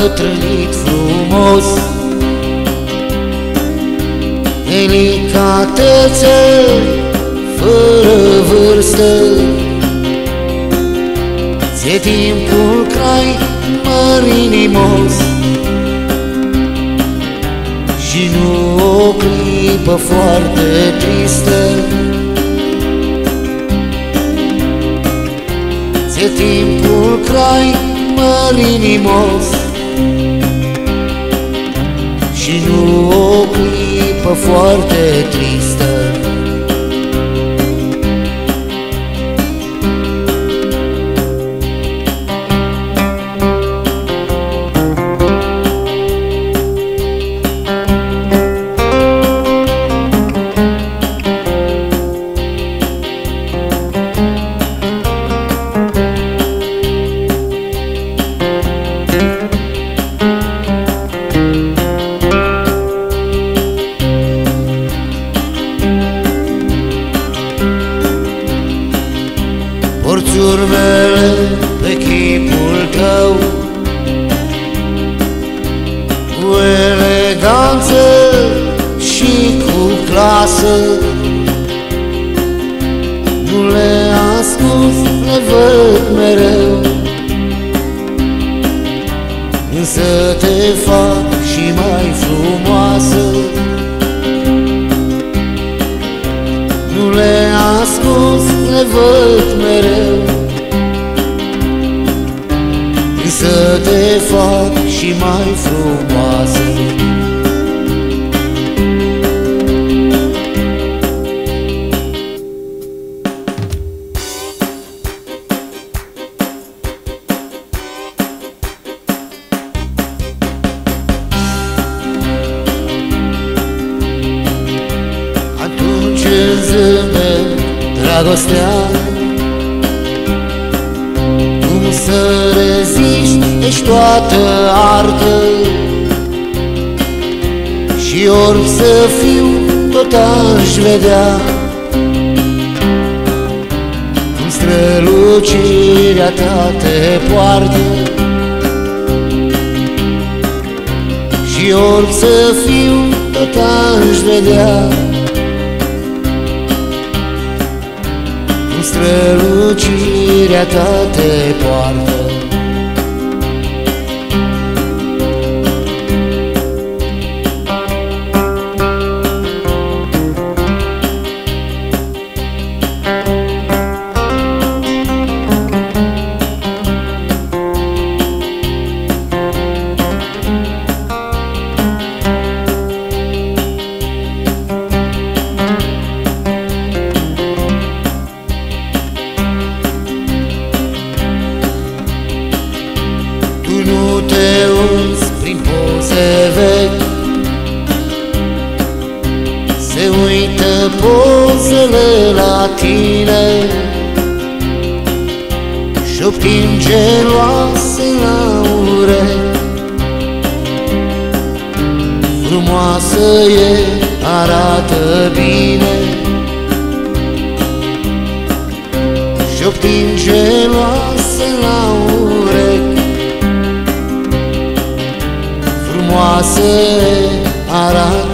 îmbătrânit frumos. Delicatețe fără vârstă, ți-e timpul crai mărinimos. Și nu o clipă foarte tristă, ți-e timpul crai mărinimos. Și nu o clipă foarte tristă. Porți urmele pe chipul tău cu eleganță și cu clasă. Nu le ascunzi, le văd mereu, însă te fac și mai frumoasă. Nu le ascunzi, le văd mereu, însă te fac și mai frumoasă. Atunci îmi zâmbe dragostea, cum să reziști, ești toată artă. Și orb să fiu, tot aș vedea cum strălucirea ta te poartă. Și orb să fiu, tot aș vedea cum strălucirea ta te poartă. Nu te uiți prin poze vechi, se uită pozele la tine, șoptim geloase la urechi. Frumoasă e, arată bine, șoptim geloase la urechi. Frumoasă arată